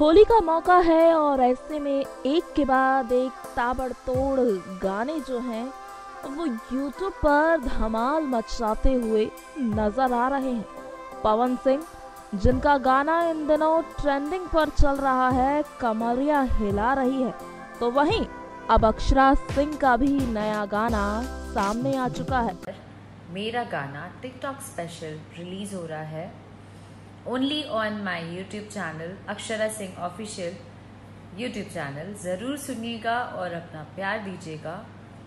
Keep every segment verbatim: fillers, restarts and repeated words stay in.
होली का मौका है और ऐसे में एक के बाद एक ताबड़तोड़ गाने जो हैं वो यूट्यूब पर धमाल मचाते हुए नजर आ रहे हैं। पवन सिंह जिनका गाना इन दिनों ट्रेंडिंग पर चल रहा है, कमरिया हिला रही है, तो वहीं अब अक्षरा सिंह का भी नया गाना सामने आ चुका है। मेरा गाना टिकटॉक स्पेशल रिलीज हो रहा है only on my YouTube channel Akshara Singh official YouTube channel. ज़रूर सुनिएगा और अपना प्यार दीजिएगा।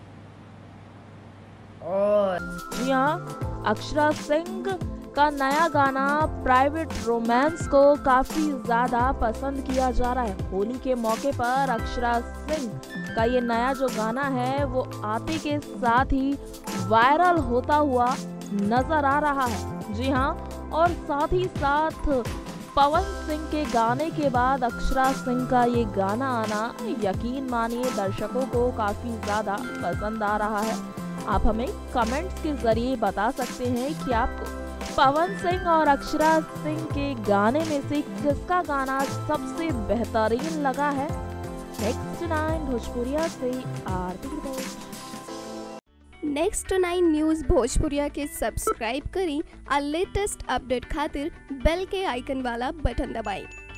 और जी हाँ, अक्षरा सिंह का नया गाना प्राइवेट रोमांस को काफी ज्यादा पसंद किया जा रहा है। होली के मौके पर अक्षरा सिंह का ये नया जो गाना है वो आते के साथ ही वायरल होता हुआ नजर आ रहा है। जी हाँ, और साथ ही साथ पवन सिंह के गाने के बाद अक्षरा सिंह का ये गाना आना यकीन मानिए दर्शकों को काफी ज्यादा पसंद आ रहा है। आप हमें कमेंट्स के जरिए बता सकते हैं कि आपको पवन सिंह और अक्षरा सिंह के गाने में से किसका गाना सबसे बेहतरीन लगा है। नेक्स्ट नाइन भोजपुरिया से Aarti report. Next nine news Bhojpuria के सब्सक्राइब करी और लेटेस्ट अपडेट खातिर बेल के आइकन वाला बटन दबाएं।